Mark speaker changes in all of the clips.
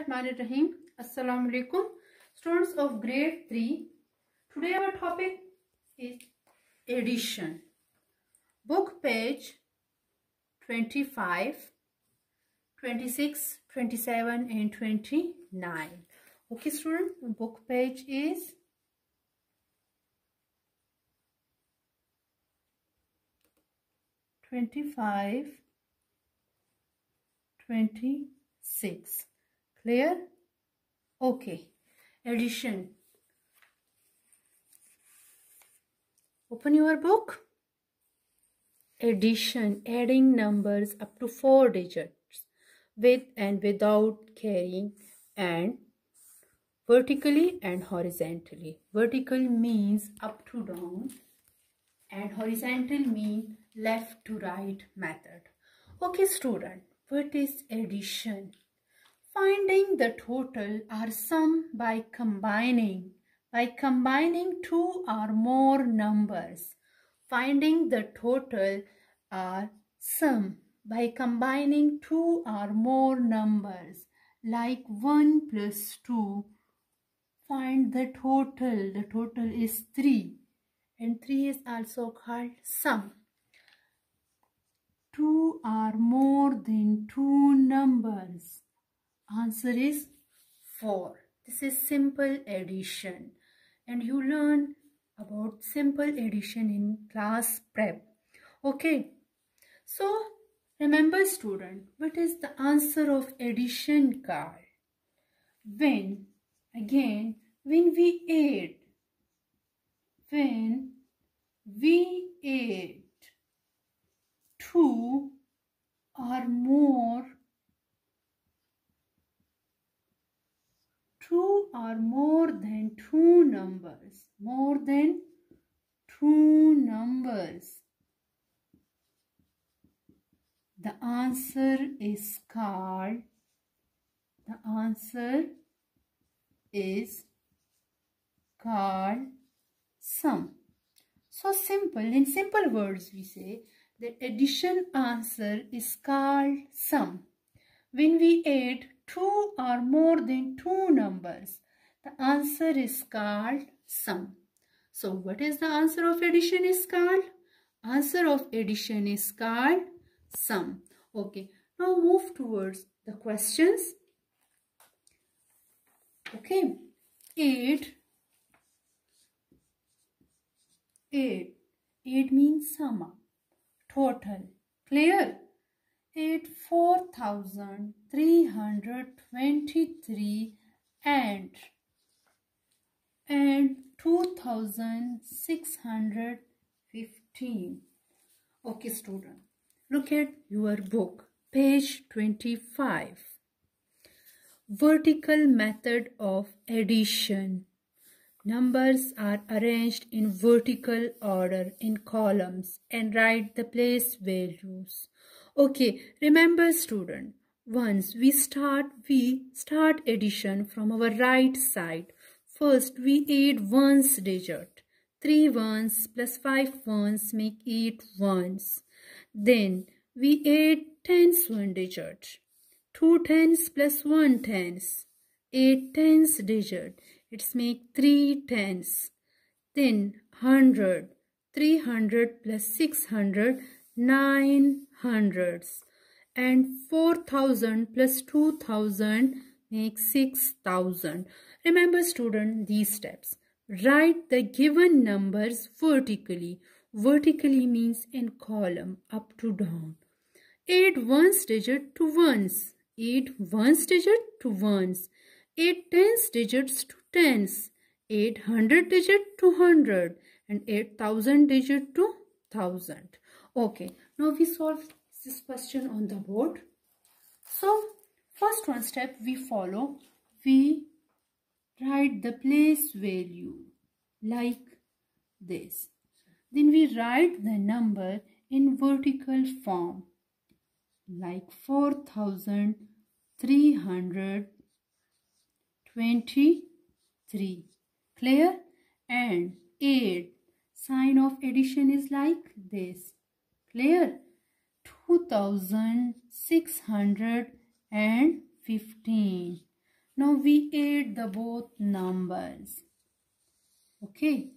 Speaker 1: Bismillahirrahmanirrahim. Assalamu alaikum. Students of grade 3. Today our topic is addition. Book page 25, 26, 27 and 29. Okay student, book page is 25, 26. Clear? Okay. Addition. Open your book. Addition. Adding numbers up to 4 digits with and without carrying and vertically and horizontally. Vertical means up to down and horizontal means left to right method. Okay student, what is addition? Finding the total or sum by combining two or more numbers. Finding the total or sum by combining two or more numbers, like 1 plus 2. Find the total. The total is 3 and 3 is also called sum. 2 or more than 2 numbers. Answer is 4. This is simple addition and you learn about simple addition in class prep. Okay. So remember student, what is the answer of addition called? When we add 2 or more than 2 numbers, the answer is called sum. So simple. In simple words we say the addition answer is called sum. When we add 2 or more than 2 numbers, the answer is called sum. So what is the answer of addition is called? Answer of addition is called sum. Okay, now move towards the questions. Okay, 8 means sum up, total. Clear? 8 4,323 and 2,615. Okay student, look at your book, page 25. Vertical method of addition. Numbers are arranged in vertical order in columns and write the place values. Okay, remember student, once we start addition from our right side. First we add ones digit. 3 ones plus 5 ones make 8 ones. Then we add tens one digit. 2 tens plus 1 tens. 8 tens digit. It's make 3 tens. Then 100. 300 plus 600. 900s. And 4,000 plus 2,000 makes 6,000. Remember student these steps. Write the given numbers vertically. Vertically means in column up to down. Add ones digit to ones. Add ones digit to ones. Add tens digits to tens. Add 100 digit to 100. And 8,000 digit to 1,000. Okay, now we solve this question on the board. So first one step we follow. We write the place value like this. Then we write the number in vertical form like 4,323. Clear? And add. Sign of addition is like this. Clear? 2,615. Now we add the both numbers. Okay.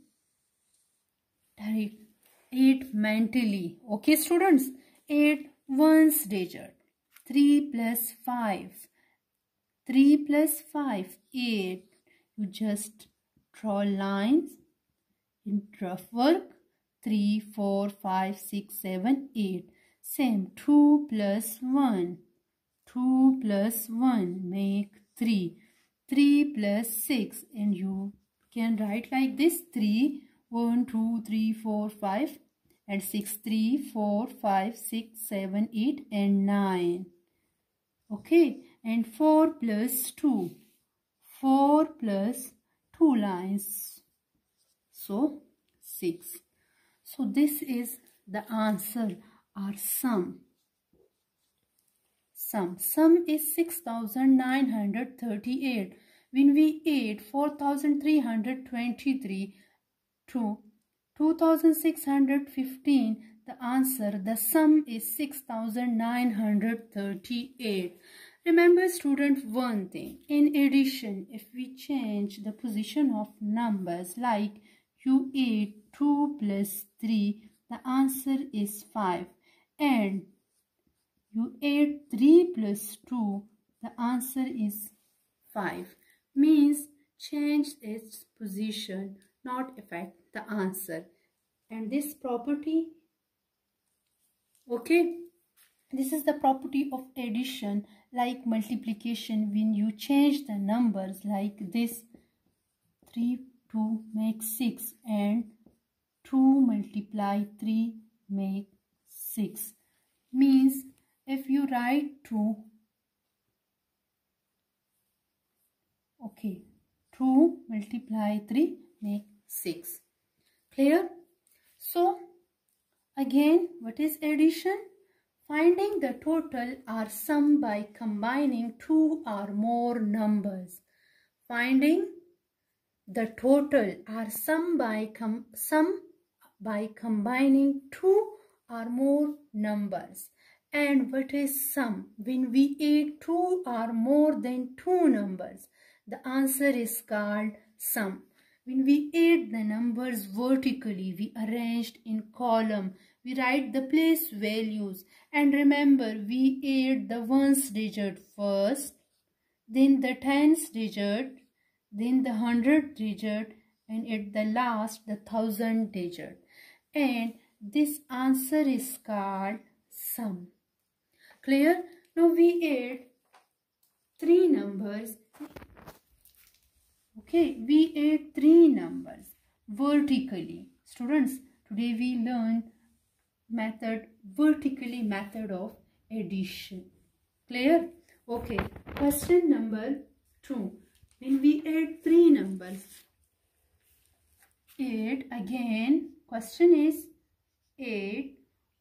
Speaker 1: Add mentally. Okay, students. Add ones digit. 3 plus 5. 3 plus 5. 8. You just draw lines in rough work. 3, 4, 5, 6, 7, 8. Same. 2 plus 1. 2 plus 1 make 3. 3 plus 6, and you can write like this: 3, 1, 2, 3, 4, 5, and 6, 3, 4, 5, 6, 7, 8, and 9. Okay, and 4 plus 2. 4 plus 2 lines. So 6. So this is the answer, or sum. Sum is 6,938. When we add 4,323 to 2,615, the answer, the sum is 6,938. Remember, student, one thing. In addition, if we change the position of numbers, like you add 2 plus 3, the answer is 5. And you add 3 plus 2, the answer is 5. Means change its position, not affect the answer. And this property, okay, this is the property of addition, like multiplication. When you change the numbers like this, 3, 2 makes 6, and 2 multiply 3 make 6. Means if you write 2, okay, 2 multiply 3 make 6. Clear? So again, what is addition? Finding the total or sum by combining two or more numbers. Finding the total or sum by combining two or more numbers. And what is sum? When we add two or more than two numbers, the answer is called sum. When we add the numbers vertically, we arranged in column. We write the place values. And remember, we add the ones digit first, then the tens digit, then the hundred digit, and at the last the thousand digit. And this answer is called sum. Clear? Now we add three numbers. Okay, we add three numbers vertically. Students, today we learn vertically method of addition. Clear? Okay, question number 2. When we add three numbers, add again, question is add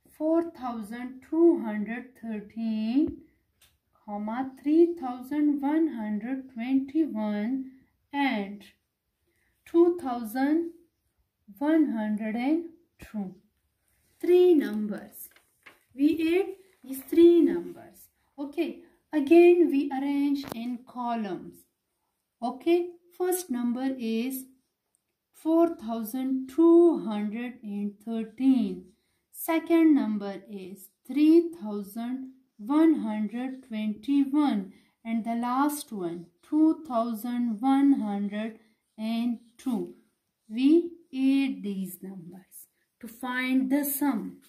Speaker 1: 4,213, 3,121 and 2,102. Three numbers. We add these three numbers. Okay, again we arrange in columns. Okay, first number is 4,213. Second number is 3,121, and the last one 2,102. We add these numbers to find the sum.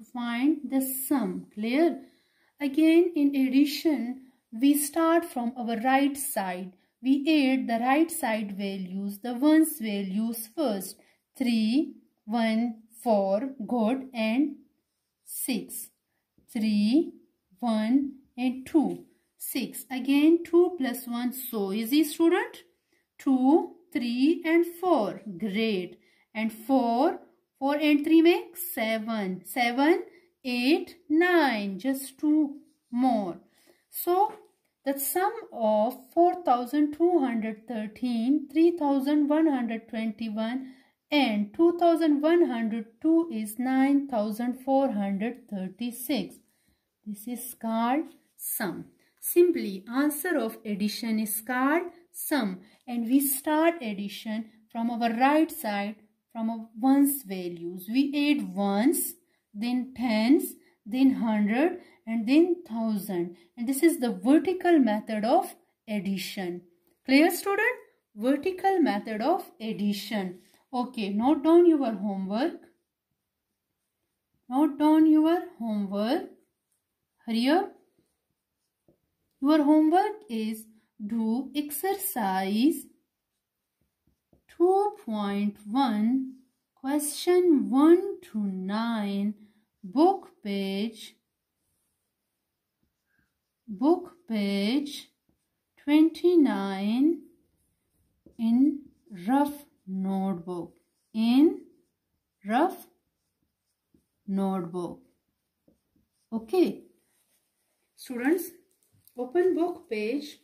Speaker 1: Clear? Again, in addition, we start from our right side. We add the right side values, the ones values first. 3, 1, 4, good, and 6. 3, 1, and 2. 6. Again, 2 plus 1. So easy, student. 2, 3, and 4. Great. And 4 and 3 make 7. 7, 8, 9. Just 2 more. So the sum of 4,213, 3,121 and 2,102 is 9,436. This is called sum. Simply, answer of addition is called sum, and we start addition from our right side from our ones values. We add ones, then tens, then 100, and then 1000. And this is the vertical method of addition. Clear, student? Vertical method of addition. Okay, note down your homework. Note down your homework. Hurry up. Your homework is do exercise 2.1 question 1 to 9 book page 29 in rough notebook. Okay, students, open book page.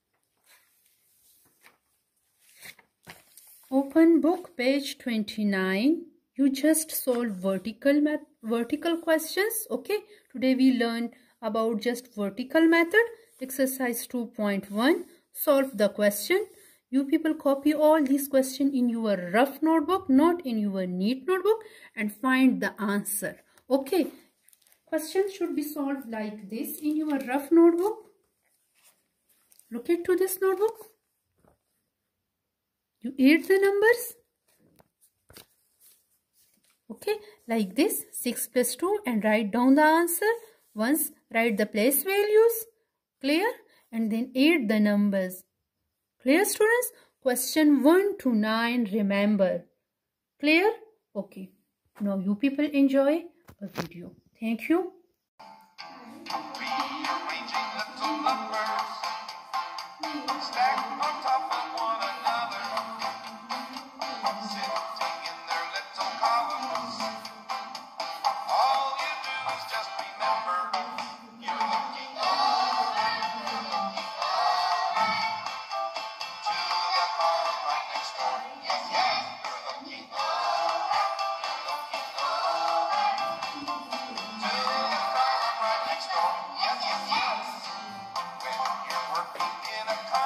Speaker 1: Open book page 29. You just solve vertical questions. Okay, today we learned about just vertical method. Exercise 2.1. Solve the question. You people copy all these questions in your rough notebook, not in your neat notebook, and find the answer. Okay, questions should be solved like this in your rough notebook. Look into this notebook. You add the numbers. Okay, like this, 6 plus 2, and write down the answer. Once write the place values. Clear? And then add the numbers. Clear, students? Question 1 to 9, remember. Clear? Okay. Now you people enjoy the video. Thank you.
Speaker 2: When you're working in a